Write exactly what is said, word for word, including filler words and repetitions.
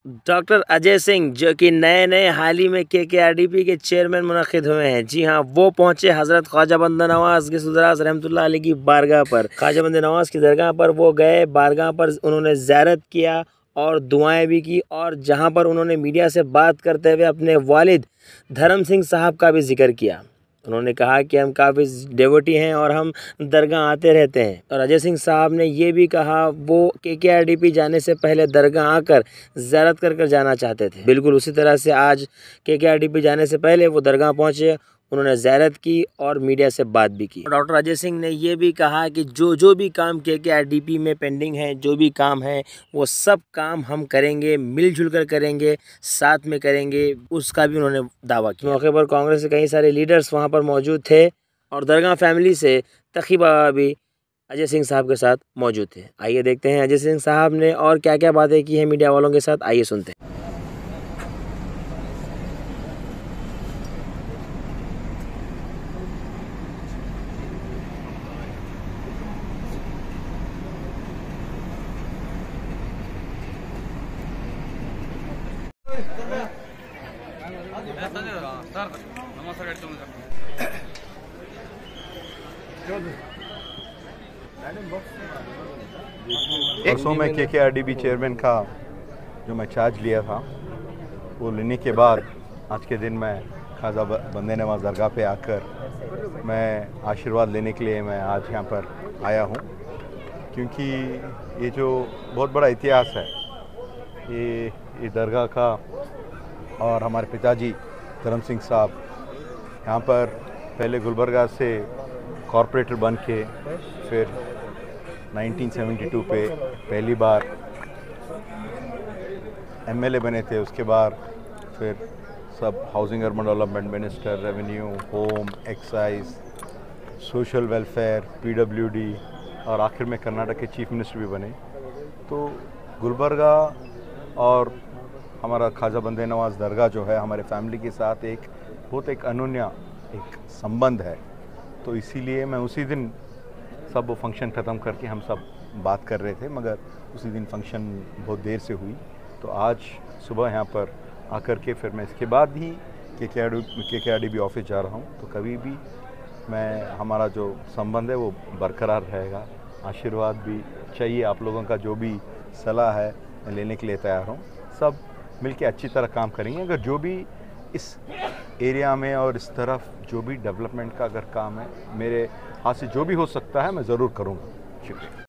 Doctor Ajay Singh जो कि नए नए हाल ही में के के आर डी पी के चेयरमैन मुनक़िद हुए हैं। जी हाँ, वो पहुंचे हज़रत ख्वाजा बंदा नवाज़ ग़ौस रहमतुल्लाह अलैह की बारगाह पर। ख्वाजा बंदा नवाज़ की दरगाह पर वो गए, बारगाह पर उन्होंने ज़ियारत किया और दुआएं भी की, और जहां पर उन्होंने मीडिया से बात करते हुए अपने वालिद धर्म सिंह साहब का भी जिक्र किया। उन्होंने कहा कि हम काफ़ी डेवोटी हैं और हम दरगाह आते रहते हैं। और अजय सिंह साहब ने ये भी कहा वो के के आर डी पी जाने से पहले दरगाह आकर ज़ियारत कर कर जाना चाहते थे। बिल्कुल उसी तरह से आज के के आर डी पी जाने से पहले वो दरगाह पहुँचे, उन्होंने ज़ियारत की और मीडिया से बात भी की। डॉक्टर अजय सिंह ने ये भी कहा कि जो जो भी काम के के आर डी पी में पेंडिंग है, जो भी काम है, वो सब काम हम करेंगे, मिलजुल कर करेंगे, साथ में करेंगे, उसका भी उन्होंने दावा किया। मौके पर कांग्रेस के कई सारे लीडर्स वहाँ पर मौजूद थे और दरगाह फैमिली से तकी बाबा भी अजय सिंह साहब के साथ मौजूद थे। आइए देखते हैं अजय सिंह साहब ने और क्या क्या बातें की हैं मीडिया वालों के साथ, आइए सुनते हैं। परसों में के K R D P chairman का जो मैं चार्ज लिया था वो लेने के बाद आज के दिन मैं ख्वाजा बंदे नवाज़ दरगाह पे आकर मैं आशीर्वाद लेने के लिए मैं आज यहाँ पर आया हूँ, क्योंकि ये जो बहुत बड़ा इतिहास है ये ये दरगाह का। और हमारे पिताजी धर्म सिंह साहब यहाँ पर पहले गुलबर्गा से कॉरपोरेटर बन के फिर उन्नीस सौ बहत्तर पे पहली बार एम एल ए बने थे। उसके बाद फिर सब housing urban development minister, revenue, home, excise, social welfare, P W D और आखिर में कर्नाटक के चीफ मिनिस्टर भी बने। तो गुलबर्गा और हमारा ख्वाजा बंदे नवाज़ दरगाह जो है हमारे फैमिली के साथ एक बहुत एक अनोन्या एक संबंध है। तो इसीलिए मैं उसी दिन सब वो फंक्शन ख़त्म करके हम सब बात कर रहे थे, मगर उसी दिन फंक्शन बहुत देर से हुई। तो आज सुबह यहाँ पर आकर के फिर मैं इसके बाद ही के K R D P office जा रहा हूँ। तो कभी भी मैं हमारा जो संबंध है वो बरकरार रहेगा। आशीर्वाद भी चाहिए, आप लोगों का जो भी सलाह है मैं लेने के लिए तैयार हूँ। सब मिलके अच्छी तरह काम करेंगे। अगर जो भी इस एरिया में और इस तरफ जो भी डेवलपमेंट का अगर काम है मेरे हाथ से जो भी हो सकता है मैं ज़रूर करूँगा। शुक्रिया।